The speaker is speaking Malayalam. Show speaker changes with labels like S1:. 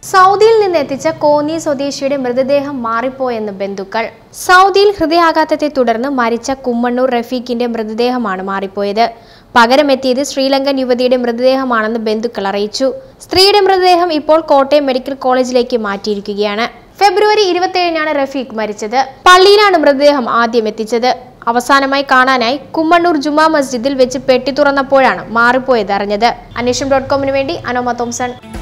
S1: സൗദിയിൽ നിന്ന് എത്തിച്ച കോന്നി സ്വദേശിയുടെ മൃതദേഹം മാറിപ്പോയെന്ന് ബന്ധുക്കൾ. സൗദിയിൽ ഹൃദയാഘാതത്തെ തുടർന്ന് മരിച്ച കുമ്മണ്ണൂർ റഫീഖിന്റെ മൃതദേഹമാണ് മാറിപ്പോയത്. പകരമെത്തിയത് ശ്രീലങ്കൻ യുവതിയുടെ മൃതദേഹമാണെന്ന് ബന്ധുക്കൾ അറിയിച്ചു. സ്ത്രീയുടെ മൃതദേഹം ഇപ്പോൾ കോട്ടയം മെഡിക്കൽ കോളേജിലേക്ക് മാറ്റിയിരിക്കുകയാണ്. ഫെബ്രുവരി 27-നാണ് റഫീഖ് മരിച്ചത്. പള്ളിയിലാണ് മൃതദേഹം ആദ്യം എത്തിച്ചത്. അവസാനമായി കാണാനായി കുമ്മണ്ണൂർ ജുമാ മസ്ജിദിൽ വെച്ച് പെട്ടി തുറന്നപ്പോഴാണ് മാറിപ്പോയത് അറിഞ്ഞത്. അന്വേഷണം.com വേണ്ടി അനോമ തോംസൺ.